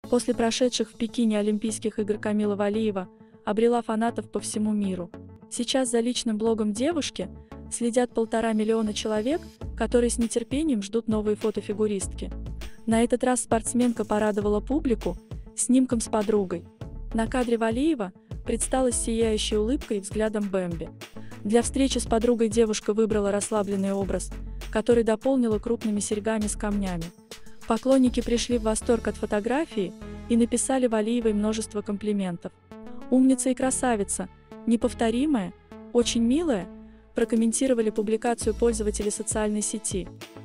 После прошедших в Пекине Олимпийских игр Камила Валиева обрела фанатов по всему миру. Сейчас за личным блогом девушки следят 1,5 миллиона человек, которые с нетерпением ждут новые фото фигуристки. На этот раз спортсменка порадовала публику снимком с подругой. На кадре Валиева предстала с сияющей улыбкой и взглядом Бэмби. Для встречи с подругой девушка выбрала расслабленный образ, который дополнила крупными серьгами с камнями. Поклонники пришли в восторг от фотографии и написали Валиевой множество комплиментов. «Умница и красавица, неповторимая, очень милая», прокомментировали публикацию пользователи социальной сети.